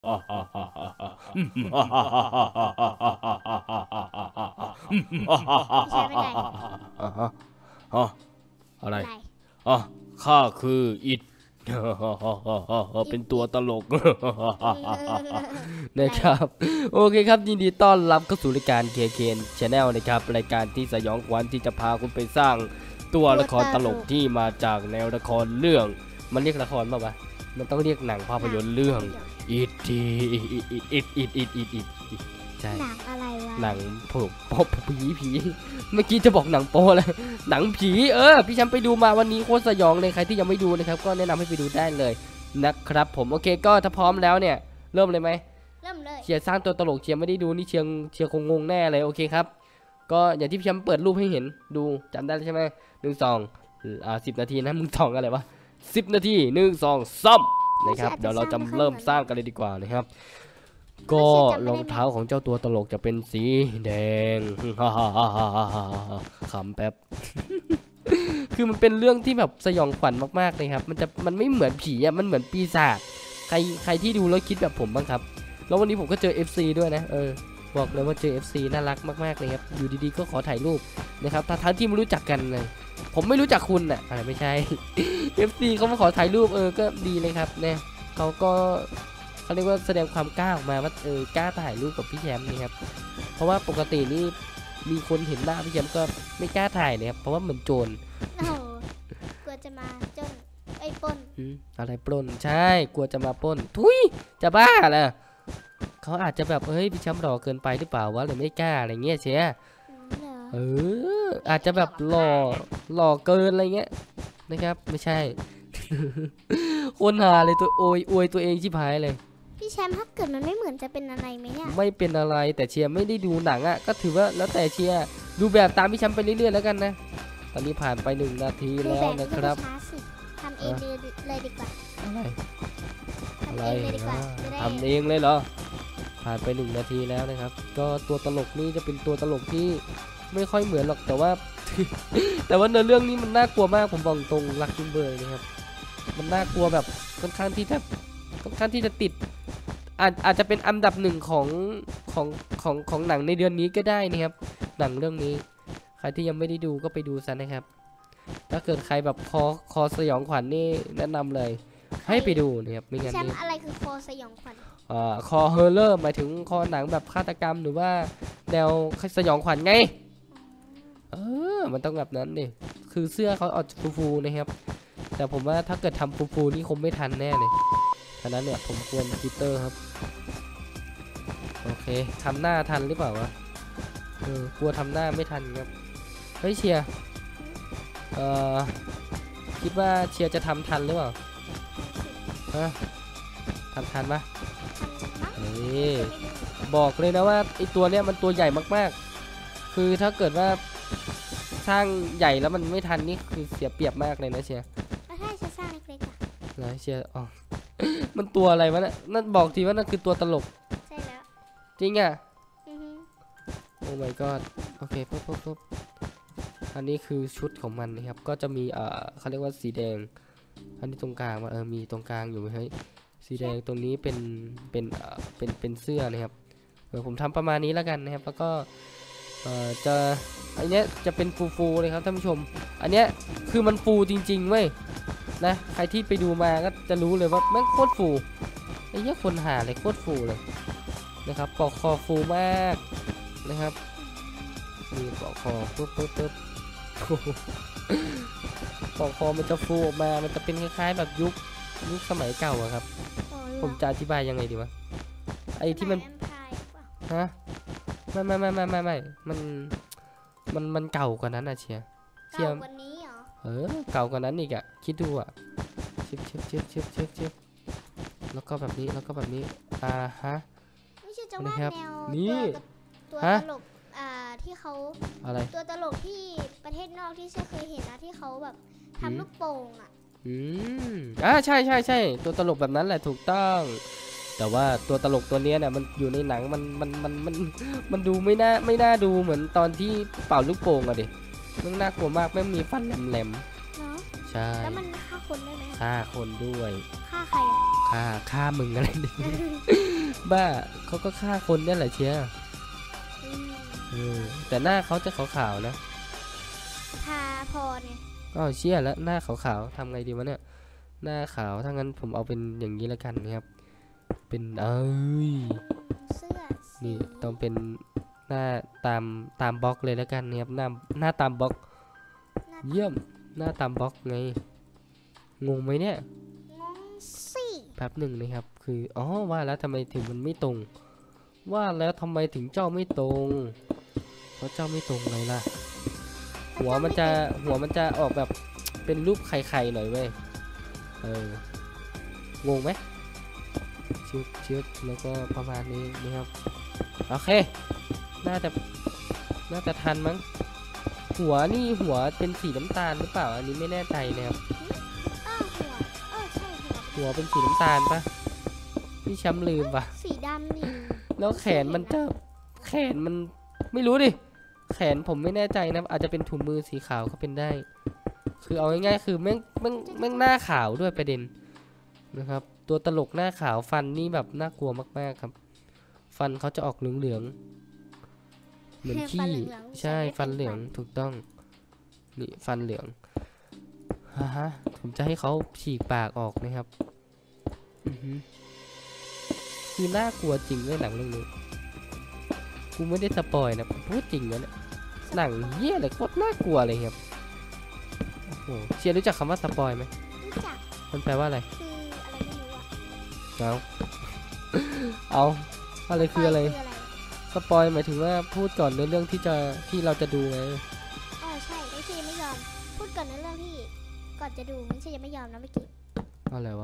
ใช่ไม่ได้อะไรอะไรอ๋อข้าคืออิดเป็นตัวตลกนะครับโอเคครับยินดีต้อนรับเข้าสู่รายการ KKN Channel นะครับรายการที่สยองขวัญที่จะพาคุณไปสร้างตัวละครตลกที่มาจากแนวละครเรื่องมันเรียกละครป่าวะมันต้องเรียกหนังภาพยนตร์เรื่องอิดใช่หนังอะไรวะหนังผีเมื่อกี้จะบอกหนังโป๊เลยหนังผีพี่แชมป์ไปดูมาวันนี้โคตรสยองเลยใครที่ยังไม่ดูนะครับก็แนะนำให้ไปดูได้เลยนะครับผมโอเคก็ถ้าพร้อมแล้วเนี่ยเริ่มเลยไหมเริ่มเลยเชียร์สร้างตัวตลกเชียร์ไม่ได้ดูนี่เชียร์คงงงแน่เลยโอเคครับก็อย่างที่พี่แชมป์เปิดรูปให้เห็นดูจำได้ใช่ไหม10 นาทีนะมึงท่องอะไรวะ10 นาที1 2 3นะครับเดี๋ยวเราจะเริ่มสร้างกันเลยดีกว่านะครับก็รองเท้าของเจ้าตัวตลกจะเป็นสีแดงขำแป๊บ คือมันเป็นเรื่องที่แบบสยองขวัญมากๆเลยครับมันไม่เหมือนผีอ่ะมันเหมือนปีศาจใครที่ดูแล้วคิดแบบผมบ้างครับแล้ววันนี้ผมก็เจอ FC ด้วยนะบอกเลยว่าเจอ FC น่ารักมากๆเลยครับอยู่ดีๆก็ขอถ่ายรูปนะครับทั้งที่ไม่รู้จักกันเลยผมไม่รู้จักคุณอ่ะอะไรไม่ใช่ FC เขามาขอถ่ายรูปก็ดีเลยครับเนี่ยเขาเรียกว่าแสดงความกล้าออกมาว่ากล้าถ่ายรูปกับพี่แชมป์นี่ครับเพราะว่าปกตินี่มีคนเห็นหน้าพี่แชมป์ก็ไม่กล้าถ่ายเลยครับเพราะว่าเหมือนโจรโอ้โหกลัวจะมาจนไอ้ปนอะไรปล้นใช่กลัวจะมาปล้นทุยจะบ้าเหรอเขาอาจจะแบบพี่แชมป์หล่อเกินไปหรือเปล่าวะเลยไม่กล้าอะไรเงี้ยเชียอาจจะแบบหล่อเกินอะไรเงี้ยนะครับไม่ใช่ คนหาเลยตัวอวยตัวเองชิบหายเลยพี่แชมป์ถ้าเกิดมันไม่เหมือนจะเป็นอะไรไหมเนี่ยไม่เป็นอะไรแต่เชียร์ไม่ได้ดูหนังอ่ะก็ถือว่าแล้วแต่เชียร์ดูแบบตามพี่แชมป์ไปเรื่อยๆแล้วกันนะตอนนี้ผ่านไป1 นาทีแล้วนะครับทำเองเลยดีกว่าอะไรทำเองเลยเหรอผ่านไป1 นาทีแล้วนะครับก็ตัวตลกนี่จะเป็นตัวตลกที่ไม่ค่อยเหมือนหรอกแต่ว่า แต่ว่าในเรื่องนี้มันน่ากลัวมากผมบอกตรงรักจุงเบยนะครับมันน่ากลัวแบบค่อนข้างที่จะติดอาจจะเป็นอันดับ1ของหนังในเดือนนี้ก็ได้นะครับหนังเรื่องนี้ใครที่ยังไม่ได้ดูก็ไปดูซะนะครับถ้าเกิดใครแบบคอสยองขวัญนี่แนะนำเลยให้ไปดูนะครับไม่งั้นนี่อะไรคือคอสยองขวัญคอเฮอร์เลอร์หมายถึงคอหนังแบบฆาตกรรมหรือว่าแนวสยองขวัญไงมันต้องแบบนั้นดิคือเสื้อเขาออกฟูๆนะครับแต่ผมว่าถ้าเกิดทำฟูๆนี่คงไม่ทันแน่เลยฉะนั้นเนี่ยผมควรจิตเตอร์ครับโอเคทำหน้าทันหรือเปล่าวะกลัวทำหน้าไม่ทันครับเฮ้ยเชียร์คิดว่าเชียร์จะทำทันหรือเปล่าทำทันปะนี่บอกเลยนะว่าไอตัวเนี้ยมันตัวใหญ่มากๆคือถ้าเกิดว่าสร้างใหญ่แล้วมันไม่ทันนี่คือเสียเปรียบมากเลยนะเชียร์ถ้าจะสร้างเล็กๆอะนะเชียร์มันตัวอะไรวะนั่นบอกทีว่านั่นคือตัวตลกใช่แล้วจริงอ่ะโอ้ my god โอเคปุ๊บอันนี้คือชุดของมันนะครับก็จะมีเขาเรียกว่าสีแดงอันนี้ตรงกลางว่ามีตรงกลางอยู่เฮ้ยสีแดงตรงนี้เป็นเสื้อนะครับผมทำประมาณนี้แล้วกันนะครับแล้วก็จะอันเนี้ยจะเป็นฟูเลยครับท่านผู้ชมอันเนี้ยคือมันฟูจริงๆเว้ยนะใครที่ไปดูมาก็จะรู้เลยว่าแม่งโคตรฟูไอ้เนี้ยคนหาเลยโคตรฟูเลยนะครับปอกคอฟูมากนะครับมีปอกคอปุ๊บปอกคอมันจะฟูออกมามันจะเป็นคล้ายๆแบบยุคสมัยเก่าอะครับผมจะอธิบายยังไงดีวะไอ้ที่มันฮะไม่มันเก่ากว่านั้นอะเชียร์เก่ากว่านี้เหรอเก่ากว่านั้นอีกอะคิดดูอะชิบแล้วก็แบบนี้ฮะไม่ใช่จะว่าแนวตัวตลกที่เขาอะไรตัวตลกที่ประเทศนอกที่ฉันเคยเห็นนะที่เขาแบบทำลูกโป่งใช่ตัวตลกแบบนั้นแหละถูกต้องแต่ว่าตัวตลกตัวนี้เนี่ยมันอยู่ในหนังมันดูไม่น่าดูเหมือนตอนที่เป่าลูกโป่งอะดิมันน่ากลัวมากไม่มีฟันแหลมใช่แล้วมันฆ่าคนได้ไหมฆ่าคนด้วยฆ่าใครฆฆ่ามึงอะไรเนี่ย บ้าเขาก็ฆ่าคนนี่แหละเชียร์อืมแต่หน้าเขาจะขาวๆนะทาพรไงก็เชี่ยแล้วหน้าขาวๆทำไงดีวะเนี่ยหน้าขาวถ้างั้นผมเอาเป็นอย่างนี้แล้วกันนะครับเป็นเสื้อสีนี่ต้องเป็นหน้าตามบล็อกเลยแล้วกันนะครับหน้าตามบล็อกหน้าเยี่ยมหน้าตามบล็อกไงงงไหมเนี่ยงงสิแป๊บหนึ่งนะครับคืออ๋อว่าแล้วทำไมถึงมันไม่ตรง ว่าแล้วทำไมถึงเจ้าไม่ตรงเพราะเจ้าไม่ตรงเลยล่ะหัวมันจะออกแบบเป็นรูปไข่ๆหน่อยเว้ยงงไหมชึบแล้วก็ประมาณนี้นะครับโอเคน่าจะทันมั้งหัวเป็นสีน้ำตาลหรือเปล่าอันนี้ไม่แน่ใจนะครับใช่หัวหัวเป็นสีน้ำตาลปะพี่แชมป์ลืมปะสีดำนี่แล้วแขนมันไม่รู้ดิแขนผมไม่แน่ใจนะอาจจะเป็นถุงมือสีขาวก็เป็นได้ คือเอาง่ายๆคือแม่งหน้าขาวด้วยประเด็นนะครับตัวตลกหน้าขาวฟันนี่แบบน่ากลัวมากๆครับ ฟันเขาจะออกเหลืองๆเหมือนขี้ใช่ฟันเหลืองถูกต้องนี่ฟันเหลืองฮะผมจะให้เขาฉีกปากออกนะครับคือน่ากลัวจริงเลยหนังเรื่องนี้กูไม่ได้สปอยนะพูดจริงนะเนี่ยหนังเหี้ยเลยโคตรน่ากลัวเลยครับโอ้โหเชียร์รู้จักคำว่าสปอยไหมรู้จักมันแปลว่าอะไรคืออะไรไม่รู้อะเอาอะไรคืออะไรสปอยหมายถึงว่าพูดก่อนในเรื่องที่เราจะดูไงอ๋อใช่ไม่ใช่ยังไม่ยอมพูดก่อนในเรื่องที่ก่อนจะดูไม่ใช่ยังไม่ยอมนะเมื่อกี้อะไรวะ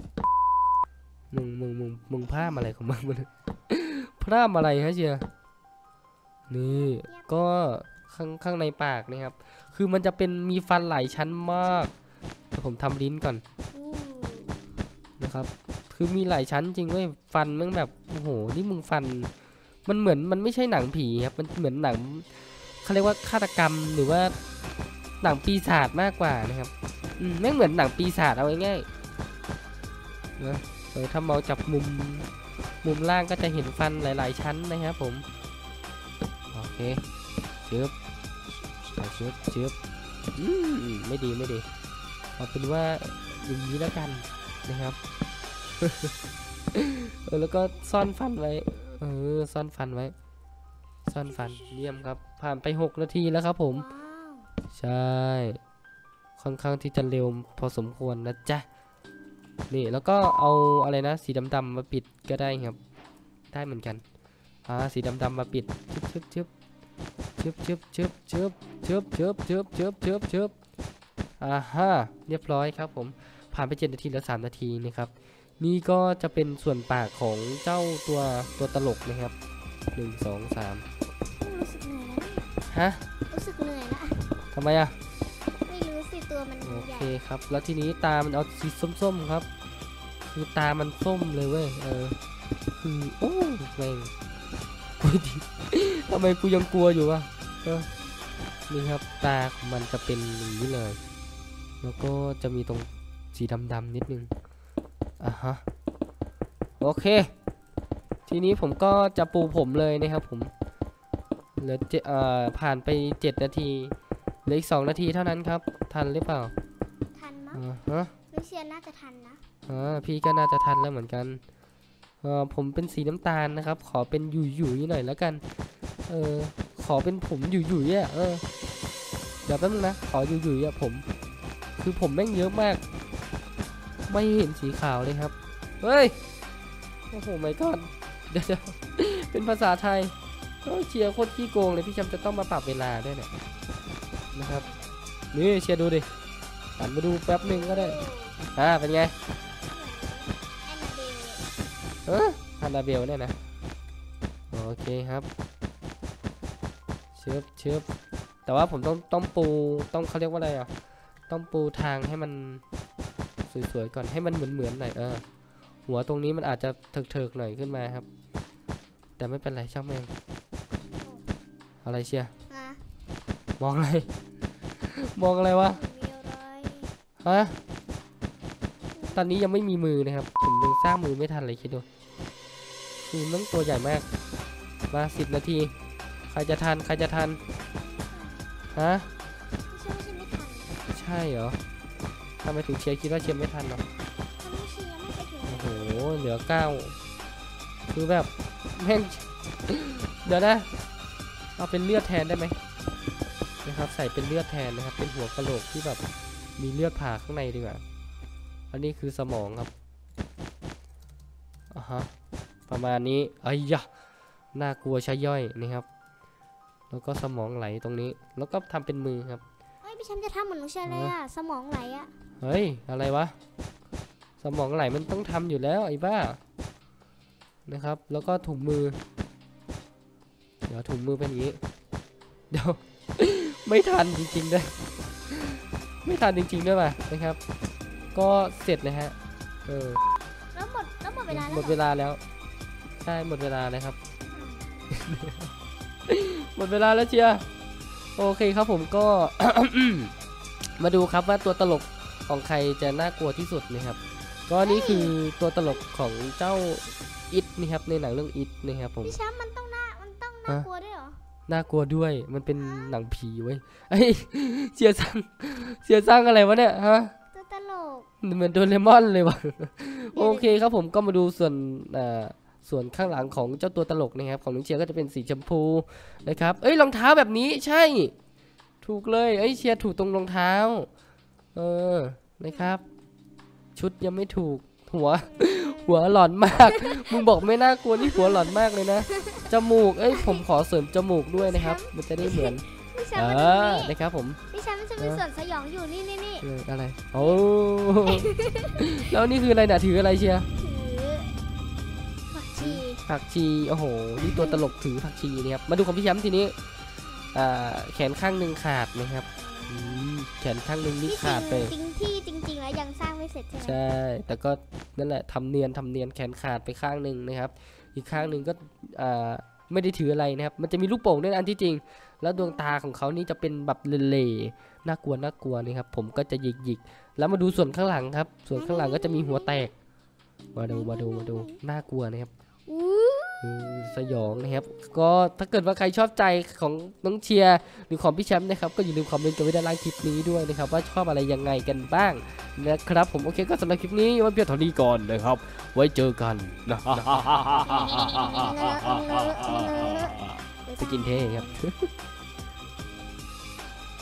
มึงพลาดอะไรของมึงมัน พลาดอะไรฮะเชียร์นี่ก็ข้างในปากนะครับ คือมันจะเป็นมีฟันหลายชั้นมากแต่ผมทำลิ้นก่อนอู้นะครับ คือมีหลายชั้นจริงเว้ยฟันมันแบบโอ้โหนี่มึงฟันมันเหมือนมันไม่ใช่หนังผีครับมันเหมือนหนังเขาเรียกว่าฆาตกรรมหรือว่าหนังปีศาจมากกว่านะครับแม่งเหมือนหนังปีศาจเอาง่ายๆนะถ้ามองจับมุมล่างก็จะเห็นฟันหลายๆชั้นนะครับผมโอเคเชือบไม่ดีเอาเป็นว่าอย่างนี้แล้วกันนะครับ แล้วก็ซ่อนฟันไว้ซ่อนฟันไว้ซ่อนฟันเยี่ยมครับผ่านไป6 นาทีแล้วครับผมว้าวใช่ค่อนข้างที่จะเร็วพอสมควรนะจ๊ะนี่แล้วก็เอาอะไรนะสีดำๆมาปิดก็ได้ครับได้เหมือนกันสีดำๆมาปิดชึบฮะเรียบร้อยครับผมผ่านไป7 นาทีแล้ว3 นาทีนะครับนี่ก็จะเป็นส่วนปากของเจ้าตัวตลกนะครับ1 2 3 รู้สึกเหนื่อยแล้วเนี่ยฮะรู้สึกเหนื่อยละทำไมอะไม่รู้สิตัวมันโอใหญ่เคครับแล้วทีนี้ตามันเอาสีส้มๆครับคือตามันส้มเลยเว้ยคือโอ้แม่งทำไมกูยังกลัวอยู่วะนี่ครับตาของมันจะเป็นอย่างนี้เลยแล้วก็จะมีตรงสีดำๆนิดนึงฮะโอเคทีนี้ผมก็จะปูผมเลยนะครับผมเหลือผ่านไป7 นาทีเหลืออีก2 นาทีเท่านั้นครับทันหรือเปล่าทันมั้งฮะลูเซียนน่าจะทันนะพี่ก็น่าจะทันแล้วเหมือนกันผมเป็นสีน้ำตาลนะครับขอเป็นหยุ่ยๆหน่อยแล้วกันขอเป็นผมหยุ่ยๆอ่ะเดี๋ยวแป๊บนึงนะขอหยุ่ยๆอ่ะผมคือผมแม่งเยอะมากไม่เห็นสีขาวเลยครับเฮ้ยโอ้โหไม่ก่อนเดี๋ยวเป็นภาษาไทยเชียร์โคตรขี้โกงเลยพี่จำจะต้องมาปรับเวลาด้วยเนี่ยนะครับนี่เชียร์ดูดิหันมาดูแป๊บนึงก็ได้เป็นไงฮานาเบลเนี่ยนะโอเคครับเชิบแต่ว่าผมต้องปูต้องเขาเรียกว่าอะไรอ่ะต้องปูทางให้มันสวยๆก่อนให้มันเหมือนหน่อยหัวตรงนี้มันอาจจะเถิกๆหน่อยขึ้นมาครับแต่ไม่เป็นไรช่างแม่งอะไรเชียร์มองอะไรวะฮะตอนนี้ยังไม่มีมือนะครับผมยังสร้างมือไม่ทันเลยคิดดูคือต้องตัวใหญ่มากมา10 นาทีใครจะทันฮะไม่ทันใช่เหรอทำไมถึงเชียร์คิดว่าเชียร์ไม่ทันหรอทำไมเชียร์ไม่ไปถึงโอ้โหเหลือ9คือแบบแม่ง เดี๋ยวนะเอาเป็นเลือดแทนได้ไหมนะครับใส่เป็นเลือดแทนนะครับเป็นหัวกะโหลกที่แบบมีเลือดผ่าข้างในดีกว่าอันนี้คือสมองครับฮะประมาณนี้ไอ้ยะน่ากลัวใช่ย่อยนะครับแล้วก็สมองไหลตรงนี้แล้วก็ทำเป็นมือครับเฮ้ยพี่แชมป์จะทำเหมือนหนูเชียร์เลยอะสมองไหลอะเฮ้ยอะไรวะสมองไหลมันต้องทำอยู่แล้วไอ้บ้านะครับแล้วก็ถุงมือเดี๋ยวถุงมือเป็นอย่างนี้เดี๋ยว ไม่ทันจริงๆด้วยไม่ทันจริงๆด้วยป่ะนะครับก็เสร็จเลยฮะแล้วหมดเวลาแล้วหมดเวลาแล้วใช่หมดเวลาเลยครับ หมดเวลาแล้วเชียร์โอเคครับผมก็ มาดูครับว่าตัวตลกของใครจะน่ากลัวที่สุดนะครับก็นี่คือตัวตลกของเจ้าอิทนะครับในหนังเรื่องอิทนะครับผมพี่แชมป์มันต้องน่ากลัวด้วยเหรอน่ากลัวด้วยมันเป็นหนังผีเว้ยไอ้ยเชียร์สร้างอะไรวะเนี่ยฮะตัวตลกเหมือนโดเรมอนเลยวะ โอเคครับผมก็มาดูส่วนข้างหลังของเจ้าตัวตลกนะครับของน้องเชียร์ก็จะเป็นสีชมพูนะครับเอ้ยรองเท้าแบบนี้ใช่ถูกเลยเอ้ยเชียร์ถูกตรงรองเท้านะครับชุดยังไม่ถูกหัว หัวหลอนมาก มึงบอกไม่น่ากลัวนี่หัวหลอนมากเลยนะจมูกเอ้ยผมขอเสริมจมูกด้วยนะครับมันจะได้เหมือนพี่แชมป์มันจะมีนะครับผมพี่แชมป์มันจะมีส่วนสยองอยู่นี่อะไรโอ้ แล้วนี่คืออะไรน่ะถืออะไรเชียร์ถือผักชีผักชีโอ้โหนี่ตัวตลกถือผักชีนะครับมาดูของพี่แชมป์ทีนี้แขนข้างหนึ่งขาดนะครับแขนข้างหนึ่งนี่ขาดไปจริงแล้วยังสร้างไม่เสร็จใช่ไหมใช่แต่ก็นั่นแหละทำเนียนแขนขาดไปข้างหนึ่งนะครับอีกข้างหนึ่งก็ไม่ได้ถืออะไรนะครับมันจะมีลูกโป่งด้วยอันที่จริงแล้วดวงตาของเขานี่จะเป็นแบบเล่ๆน่ากลัวนะครับผมก็จะหยิกแล้วมาดูส่วนข้างหลังครับส่วนข้างหลังก็จะมีหัวแตกมาดูน่ากลัวนะครับสยองนะครับก็ถ้าเกิดว่าใครชอบใจของน้องเชียร์หรือของพี่แชมป์นะครับก็อย่าลืมคอมเมนต์กันไว้ด้านล่างคลิปนี้ด้วยนะครับว่าชอบอะไรยังไงกันบ้างนะครับผมโอเคก็สำหรับคลิปนี้ไว้เพียงเท่านี้ก่อนนะครับไว้เจอกันนะ สกินเท่ครับ